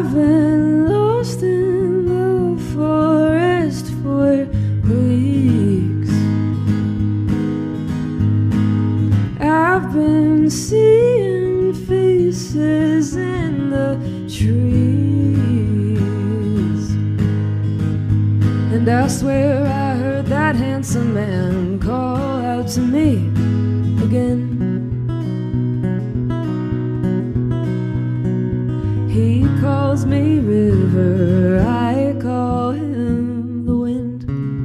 I've been lost in the forest for weeks. I've been seeing faces in the trees, and I swear I heard that handsome man call out to me again. He calls me river, I call him the wind.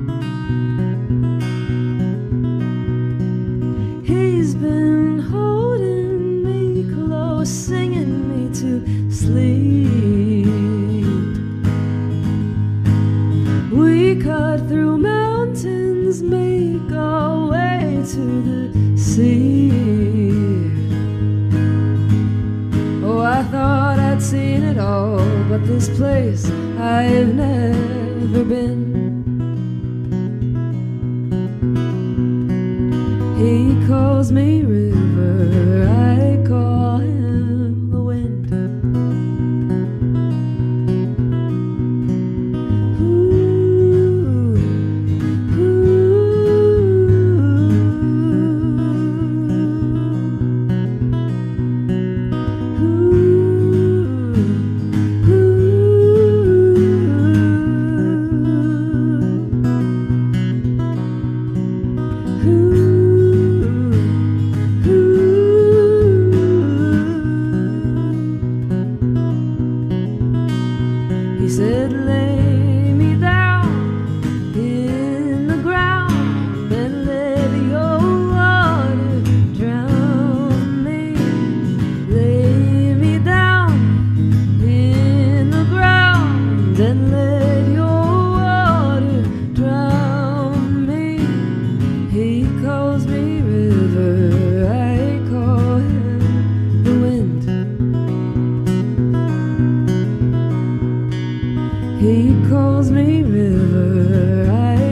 He's been holding me close, singing me to sleep. We cut through mountains, make our way to the sea. Oh, I thought I'd seen it all, but this place I've never been. He calls me river, I call him the wind. Ooh, he said, lay me down in the ground and let your water drown me. Lay me down in the ground and let your water drown me. He calls me river, I call him the wind. He calls me river, I